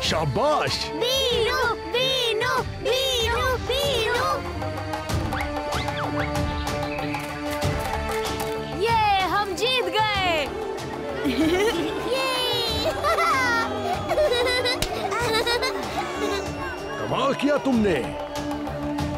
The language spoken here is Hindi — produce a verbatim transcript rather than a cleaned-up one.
शाबाश। बीनू, बीनू, बीनू, बीनू। ये हम जीत गए। कमाल किया तुमने।